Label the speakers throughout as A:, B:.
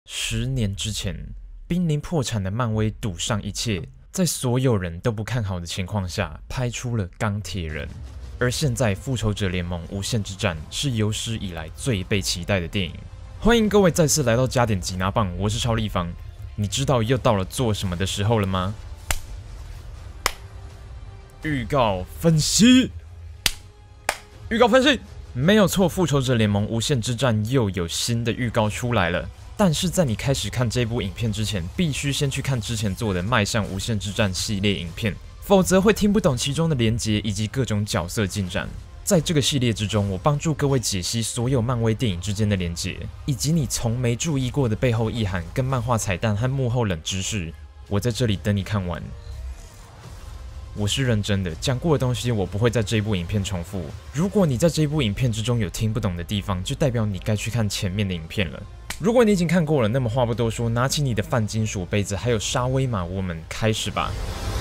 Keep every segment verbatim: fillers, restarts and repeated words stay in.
A: 十年之前，濒临破产的漫威赌上一切，在所有人都不看好的情况下，拍出了钢铁人。而现在，《复仇者联盟：无限之战》是有史以来最被期待的电影。欢迎各位再次来到加点吉拿棒，我是超立方。你知道又到了做什么的时候了吗？预告分析，预告分析，没有错，《复仇者联盟：无限之战》又有新的预告出来了。但是在你开始看这部影片之前，必须先去看之前做的《迈向无限之战》系列影片，否则会听不懂其中的连结以及各种角色进展。在这个系列之中，我帮助各位解析所有漫威电影之间的连结，以及你从没注意过的背后意涵、跟漫画彩蛋和幕后冷知识。我在这里等你看完。我是认真的，讲过的东西我不会在这一部影片重复。如果你在这一部影片之中有听不懂的地方，就代表你该去看前面的影片了。如果你已经看过了，那么话不多说，拿起你的泛金属杯子，还有沙威玛，我们开始吧。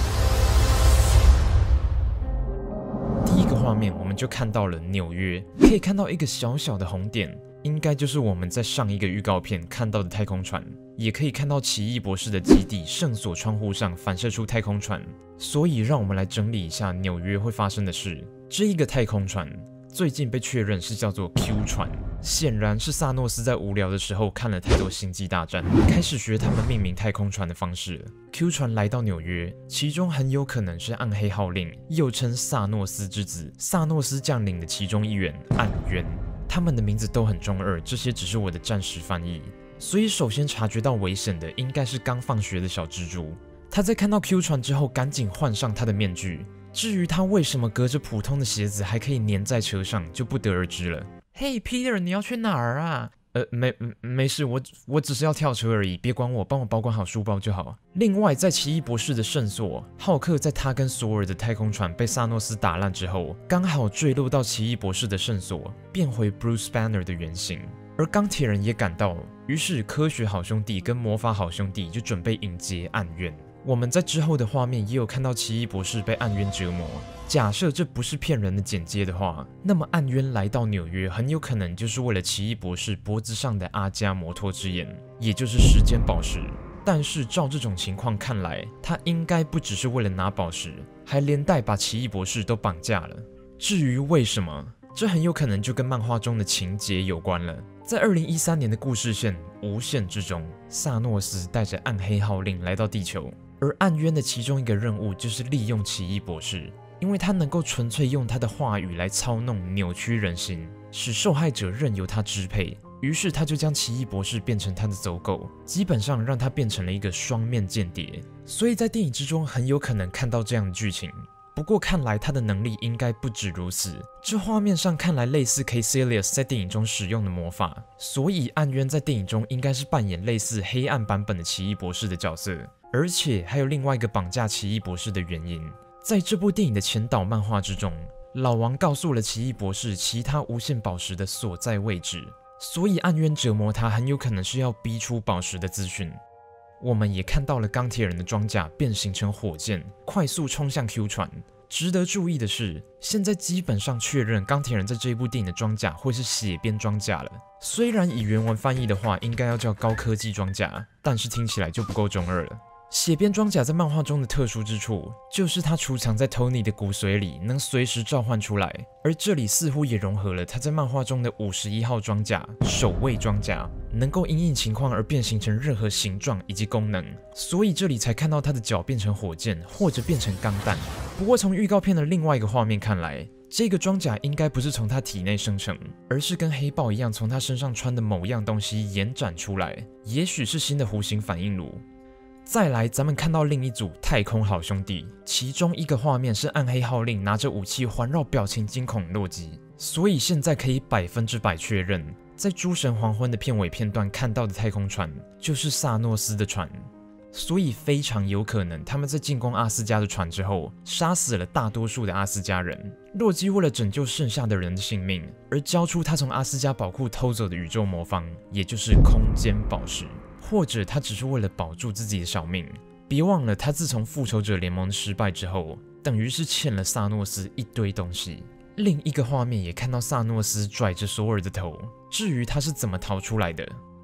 A: 第一个画面，我们就看到了纽约，可以看到一个小小的红点，应该就是我们在上一个预告片看到的太空船。也可以看到奇异博士的基地圣所窗户上反射出太空船。所以，让我们来整理一下纽约会发生的事。这一个太空船最近被确认是叫做 Q 船，显然是萨诺斯在无聊的时候看了太多星际大战，开始学他们命名太空船的方式了。Q 船来到纽约，其中很有可能是暗黑号令，又称萨诺斯之子，萨诺斯将领的其中一员暗渊。他们的名字都很中二，这些只是我的暂时翻译。所以，首先察觉到危险的应该是刚放学的小蜘蛛。他在看到 Q 船之后，赶紧换上他的面具。至于他为什么隔着普通的鞋子还可以粘在车上，就不得而知了。嘿 ，Peter， 你要去哪儿啊？呃，没没事，我我只是要跳车而已，别管我，帮我保管好书包就好。另外，在奇异博士的圣所，浩克在他跟索尔的太空船被萨诺斯打烂之后，刚好坠落到奇异博士的圣所，变回 Bruce Banner 的原型。而钢铁人也赶到，于是科学好兄弟跟魔法好兄弟就准备迎接暗渊。我们在之后的画面也有看到奇异博士被暗渊折磨。假设这不是骗人的剪接的话，那么暗渊来到纽约很有可能就是为了奇异博士脖子上的阿加摩托之眼，也就是时间宝石。但是照这种情况看来，他应该不只是为了拿宝石，还连带把奇异博士都绑架了。至于为什么，这很有可能就跟漫画中的情节有关了。在二零一三年的故事线无限之中，萨诺斯带着暗黑号令来到地球，而暗渊的其中一个任务就是利用奇异博士，因为他能够纯粹用他的话语来操弄、扭曲人心，使受害者任由他支配。于是他就将奇异博士变成他的走狗，基本上让他变成了一个双面间谍。所以在电影之中很有可能看到这样的剧情。不过看来他的能力应该不止如此，这画面上看来类似 Kaecilius 在电影中使用的魔法，所以暗渊在电影中应该是扮演类似黑暗版本的奇异博士的角色。而且还有另外一个绑架奇异博士的原因，在这部电影的前导漫画之中，老王告诉了奇异博士其他无限宝石的所在位置，所以暗渊折磨他很有可能是要逼出宝石的资讯。我们也看到了钢铁人的装甲变形成火箭，快速冲向 Q 船。值得注意的是，现在基本上确认钢铁人在这一部电影的装甲会是血边装甲了。虽然以原文翻译的话应该要叫高科技装甲，但是听起来就不够中二了。血边装甲在漫画中的特殊之处，就是它储藏在 Tony 的骨髓里，能随时召唤出来。而这里似乎也融合了他在漫画中的五十一号装甲守卫装甲，能够因应情况而变形成任何形状以及功能，所以这里才看到他的脚变成火箭，或者变成钢弹。不过从预告片的另外一个画面看来，这个装甲应该不是从他体内生成，而是跟黑豹一样从他身上穿的某样东西延展出来，也许是新的弧形反应炉。再来，咱们看到另一组太空好兄弟，其中一个画面是暗黑号令拿着武器环绕表情惊恐洛基，所以现在可以百分之百确认，在《诸神黄昏》的片尾片段看到的太空船就是萨诺斯的船，所以非常有可能他们在进攻阿斯加的船之后，杀死了大多数的阿斯加人。洛基为了拯救剩下的人的性命，而交出他从阿斯加宝库偷走的宇宙魔方，也就是空间宝石。或者他只是为了保住自己的小命。别忘了，他自从复仇者联盟失败之后，等于是欠了萨诺斯一堆东西。另一个画面也看到萨诺斯拽着索尔的头，至于他是怎么逃出来的，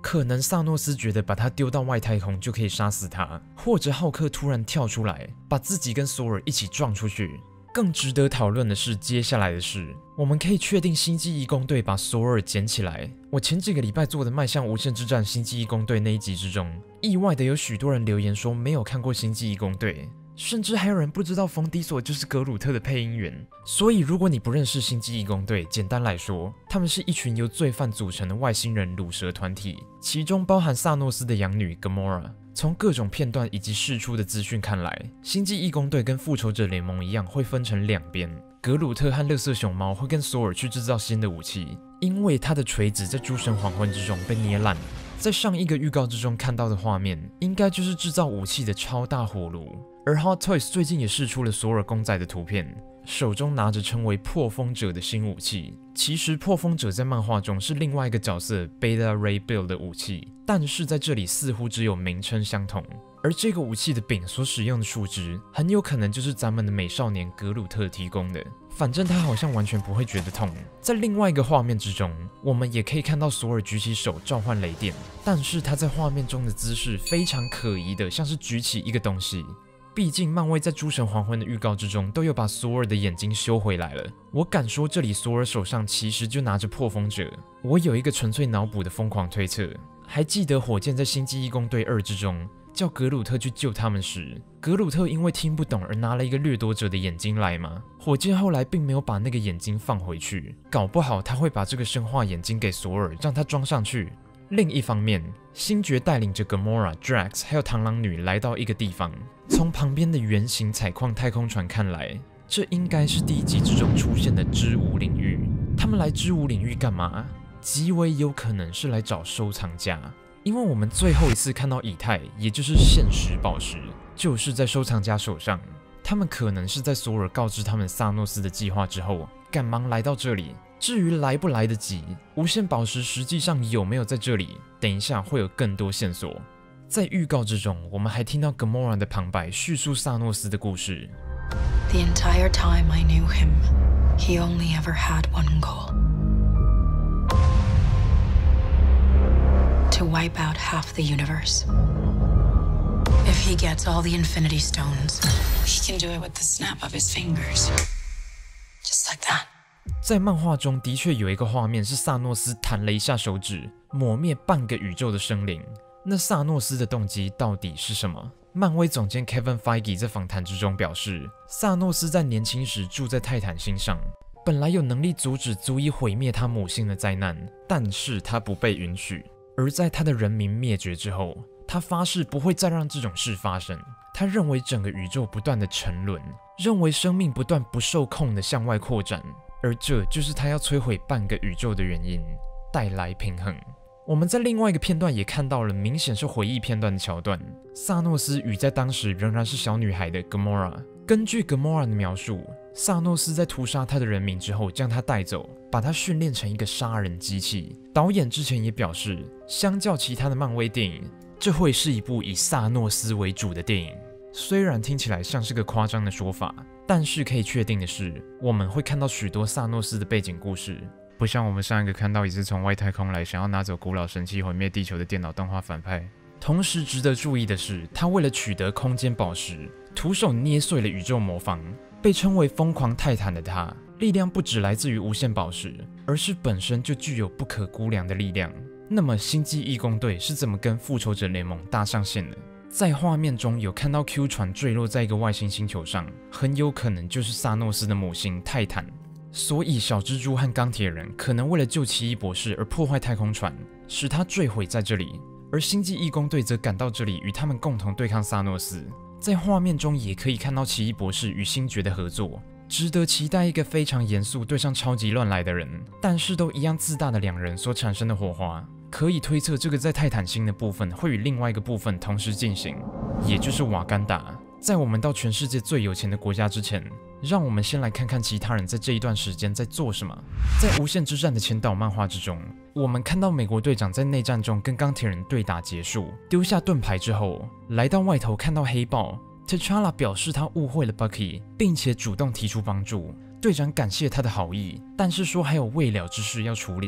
A: 可能萨诺斯觉得把他丢到外太空就可以杀死他，或者浩克突然跳出来，把自己跟索尔一起撞出去。更值得讨论的是接下来的事，我们可以确定星际义工队把索尔捡起来。我前几个礼拜做的迈向无限之战星际义工队那一集之中，意外的有许多人留言说没有看过星际义工队，甚至还有人不知道冯迪索就是格鲁特的配音员。所以如果你不认识星际义工队，简单来说，他们是一群由罪犯组成的外星人乳蛇团体，其中包含萨诺斯的养女 Gamora。从各种片段以及释出的资讯看来，星际义工队跟复仇者联盟一样会分成两边。格鲁特和乐色熊猫会跟索尔去制造新的武器，因为他的锤子在诸神黄昏之中被捏烂。在上一个预告之中看到的画面，应该就是制造武器的超大火炉。而 Hot Toys 最近也释出了索尔公仔的图片，手中拿着称为破风者的新武器。其实破风者在漫画中是另外一个角色 Beta Ray Bill 的武器，但是在这里似乎只有名称相同。而这个武器的柄所使用的树枝，很有可能就是咱们的美少年格鲁特提供的。反正他好像完全不会觉得痛。在另外一个画面之中，我们也可以看到索尔举起手召唤雷电，但是他在画面中的姿势非常可疑的，像是举起一个东西。毕竟漫威在诸神黄昏的预告之中都有把索尔的眼睛修回来了，我敢说这里索尔手上其实就拿着破风者。我有一个纯粹脑补的疯狂推测，还记得火箭在星际义工队二之中叫格鲁特去救他们时，格鲁特因为听不懂而拿了一个掠夺者的眼睛来吗？火箭后来并没有把那个眼睛放回去，搞不好他会把这个生化眼睛给索尔，让他装上去。另一方面，星爵带领着 Gamora、Drax 还有螳螂女来到一个地方，从旁边的圆形采矿太空船看来，这应该是第一集之中出现的之无领域。他们来之无领域干嘛？极为有可能是来找收藏家，因为我们最后一次看到以太，也就是现实宝石，就是在收藏家手上。他们可能是在索尔告知他们萨诺斯的计划之后，赶忙来到这里。至于来不来得及，无限宝石实际上有没有在这里，等一下会有更多线索。在预告之中，我们还听到 Gamora 的旁白叙述萨诺斯的故事。
B: The entire time I knew him, he only ever had one goal. To wipe out half the universe. If he gets all the Infinity Stones, he can do it with the snap of his fingers. Just like that.
A: 在漫画中的确有一个画面是萨诺斯弹了一下手指，抹灭半个宇宙的生灵。那萨诺斯的动机到底是什么？漫威总监 Kevin Feige 在访谈之中表示，萨诺斯在年轻时住在泰坦星上，本来有能力阻止足以毁灭他母星的灾难，但是他不被允许。而在他的人民灭绝之后，他发誓不会再让这种事发生。他认为整个宇宙不断的沉沦，认为生命不断不受控的向外扩展，而这就是他要摧毁半个宇宙的原因，带来平衡。我们在另外一个片段也看到了明显是回忆片段的桥段，萨诺斯与在当时仍然是小女孩的 Gamora。根据 Gamora 的描述，萨诺斯在屠杀他的人民之后将他带走，把他训练成一个杀人机器。导演之前也表示，相较其他的漫威电影，这会是一部以萨诺斯为主的电影。虽然听起来像是个夸张的说法，但是可以确定的是，我们会看到许多萨诺斯的背景故事，不像我们上一个看到也是从外太空来，想要拿走古老神器毁灭地球的电脑动画反派。同时值得注意的是，他为了取得空间宝石，徒手捏碎了宇宙魔方。被称为疯狂泰坦的他，力量不只来自于无限宝石，而是本身就具有不可估量的力量。那么星际义工队是怎么跟复仇者联盟搭上线的？在画面中有看到 Q 船坠落在一个外星星球上，很有可能就是萨诺斯的母星泰坦。所以小蜘蛛和钢铁人可能为了救奇异博士而破坏太空船，使他坠毁在这里。而星际义工队则赶到这里，与他们共同对抗萨诺斯。在画面中也可以看到奇异博士与星爵的合作，值得期待一个非常严肃对上超级乱来的人，但是都一样自大的两人所产生的火花。可以推测，这个在泰坦星的部分会与另外一个部分同时进行，也就是瓦干达。在我们到全世界最有钱的国家之前，让我们先来看看其他人在这一段时间在做什么。在无限之战的前导漫画之中，我们看到美国队长在内战中跟钢铁人对打结束，丢下盾牌之后，来到外头看到黑豹。T'Challa 表示他误会了 Bucky， 并且主动提出帮助。队长感谢他的好意，但是说还有未了之事要处理。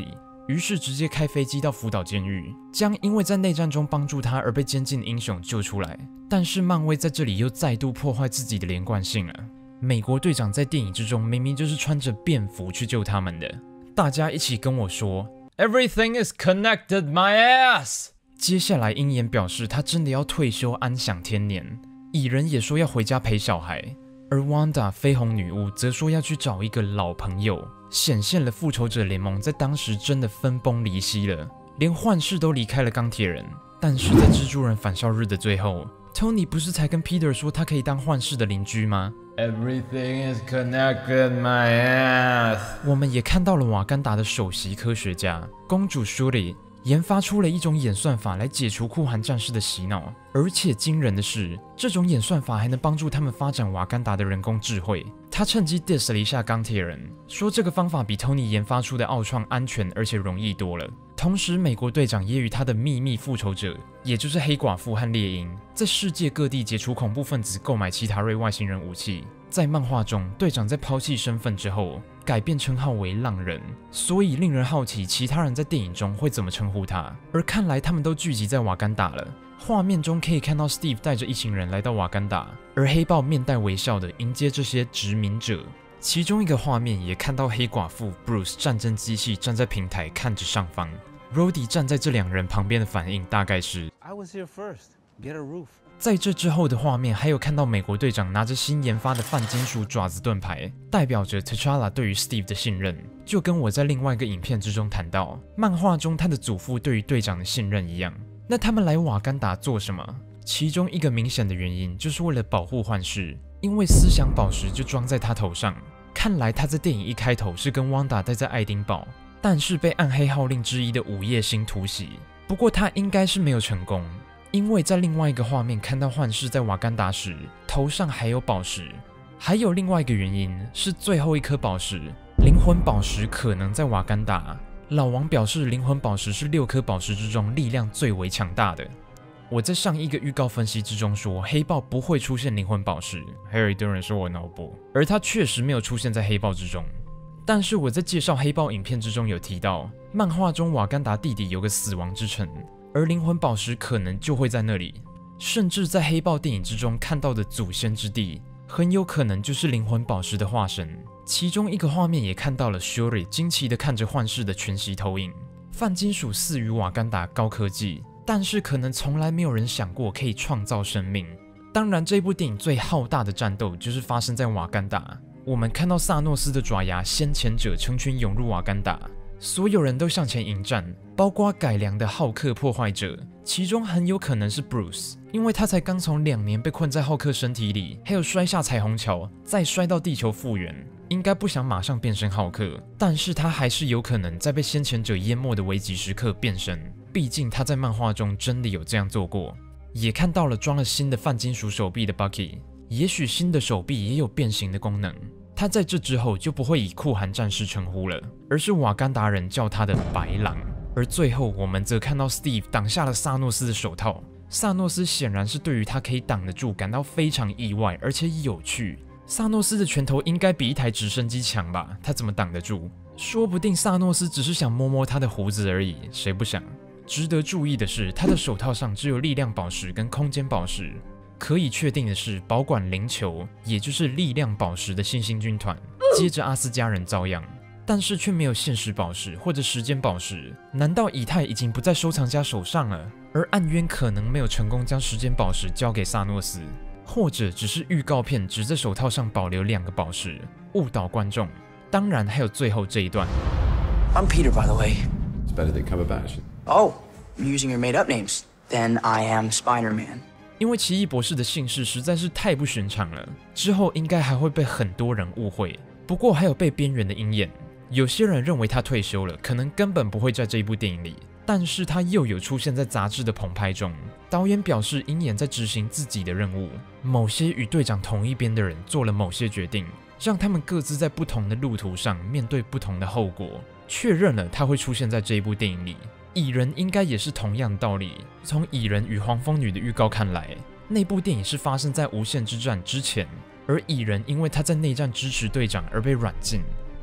A: 于是直接开飞机到福岛监狱，将因为在内战中帮助他而被监禁的英雄救出来。但是漫威在这里又再度破坏自己的连贯性了。美国队长在电影之中明明就是穿着便服去救他们的，大家一起跟我说 Everything is connected, my ass。 接下来鹰眼表示他真的要退休安享天年，蚁人也说要回家陪小孩，而 Wanda 绯红女巫则说要去找一个老朋友，显现了复仇者联盟在当时真的分崩离析了，连幻视都离开了钢铁人。但是在蜘蛛人返校日的最后， Tony 不是才跟 Peter 说他可以当幻视的邻居吗？
C: Everything is connected, my ass。
A: 我们也看到了瓦干达的首席科学家公主 Shuri 研发出了一种演算法来解除酷寒战士的洗脑，而且惊人的是，这种演算法还能帮助他们发展瓦干达的人工智慧。他趁机 diss 了一下钢铁人，说这个方法比 Tony 研发出的奥创安全而且容易多了。同时，美国队长也与他的秘密复仇者，也就是黑寡妇和猎鹰，在世界各地解除恐怖分子购买奇塔瑞外星人武器。在漫画中，队长在抛弃身份之后，改变称号为浪人，所以令人好奇其他人在电影中会怎么称呼他。而看来他们都聚集在瓦干达了。画面中可以看到 Steve 带着一行人来到瓦干达，而黑豹面带微笑的迎接这些殖民者。其中一个画面也看到黑寡妇 Bruce 战争机器站在平台看着上方， Rhodey 站在这两人旁边的反应大概是
C: I was here first. Get a roof.
A: 在这之后的画面还有看到美国队长拿着新研发的泛金属爪子盾牌，代表着 T'Challa 对于 Steve 的信任，就跟我在另外一个影片之中谈到漫画中他的祖父对于队长的信任一样。那他们来瓦干达做什么？其中一个明显的原因就是为了保护幻视，因为思想宝石就装在他头上。看来他在电影一开头是跟 Wanda 待在爱丁堡，但是被暗黑号令之一的午夜星突袭，不过他应该是没有成功，因为在另外一个画面看到幻视在瓦干达时头上还有宝石。还有另外一个原因是最后一颗宝石灵魂宝石可能在瓦干达。老王表示灵魂宝石是六颗宝石之中力量最为强大的。我在上一个预告分析之中说黑豹不会出现灵魂宝石，还有一堆人说我脑补，而他确实没有出现在黑豹之中。但是我在介绍黑豹影片之中有提到，漫画中瓦干达地底有个死亡之城，而灵魂宝石可能就会在那里，甚至在黑豹电影之中看到的祖先之地，很有可能就是灵魂宝石的化身。其中一个画面也看到了 Shuri 惊奇地看着幻视的全息投影。泛金属赐予瓦干达高科技，但是可能从来没有人想过可以创造生命。当然，这部电影最浩大的战斗就是发生在瓦干达。我们看到萨诺斯的爪牙先遣者成群涌入瓦干达，所有人都向前迎战，包括改良的浩克破坏者，其中很有可能是 Bruce， 因为他才刚从两年被困在浩克身体里，还有摔下彩虹桥，再摔到地球复原，应该不想马上变身浩克，但是他还是有可能在被先遣者淹没的危急时刻变身，毕竟他在漫画中真的有这样做过。也看到了装了新的泛金属手臂的 Bucky， 也许新的手臂也有变形的功能。他在这之后就不会以酷寒战士称呼了，而是瓦干达人叫他的白狼。而最后我们则看到 Steve 挡下了萨诺斯的手套，萨诺斯显然是对于他可以挡得住感到非常意外，而且有趣。萨诺斯的拳头应该比一台直升机强吧，他怎么挡得住？说不定萨诺斯只是想摸摸他的胡子而已，谁不想？值得注意的是，他的手套上只有力量宝石跟空间宝石。可以确定的是，保管灵球，也就是力量宝石的新兴军团，接着阿斯加人遭殃，但是却没有现实宝石或者时间宝石。难道以太已经不在收藏家手上了？而暗渊可能没有成功将时间宝石交给萨诺斯，或者只是预告片只在手套上保留两个宝石，误导观众。当然还有最后这一段。
D: I'm Peter, by the way.
E: It's Benedict Cumberbatch.
D: Oh, you're using your made-up names. Then I am Spider-Man.
A: 因为奇异博士的姓氏实在是太不寻常了，之后应该还会被很多人误会。不过还有被边缘的鹰眼，有些人认为他退休了，可能根本不会在这一部电影里，但是他又有出现在杂志的棚拍中。导演表示，鹰眼在执行自己的任务，某些与队长同一边的人做了某些决定，让他们各自在不同的路途上面对不同的后果。确认了他会出现在这一部电影里。蚁人应该也是同样的道理。从蚁人与黄蜂女的预告看来，那部电影是发生在无限之战之前，而蚁人因为他在内战支持队长而被软禁。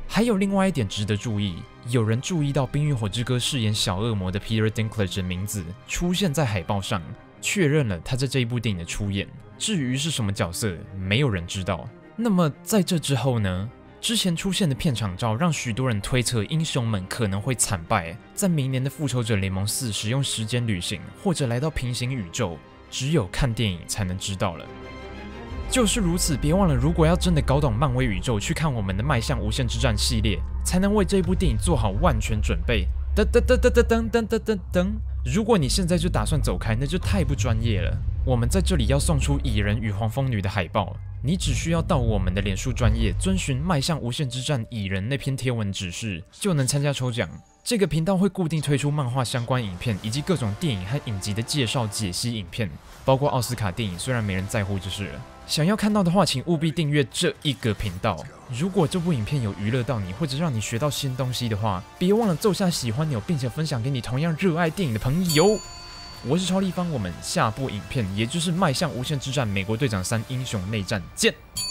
A: 还有另外一点值得注意，有人注意到《冰与火之歌》饰演小恶魔的 Peter Dinklage 的名字出现在海报上，确认了他在这一部电影的出演。至于是什么角色，没有人知道。那么在这之后呢？之前出现的片场照让许多人推测英雄们可能会惨败，在明年的复仇者联盟四使用时间旅行或者来到平行宇宙，只有看电影才能知道了。就是如此，别忘了，如果要真的搞懂漫威宇宙，去看我们的迈向无限之战系列，才能为这部电影做好万全准备。噔噔噔噔噔噔噔噔噔！如果你现在就打算走开，那就太不专业了。我们在这里要送出蚁人与黄蜂女的海报，你只需要到我们的脸书专页，遵循迈向无限之战蚁人那篇贴文指示，就能参加抽奖。这个频道会固定推出漫画相关影片，以及各种电影和影集的介绍解析影片，包括奥斯卡电影，虽然没人在乎就是了。想要看到的话，请务必订阅这一个频道。如果这部影片有娱乐到你，或者让你学到新东西的话，别忘了揍下喜欢钮，并且分享给你同样热爱电影的朋友。我是超立方，我们下部影片，也就是迈向无限之战美国队长三英雄内战见。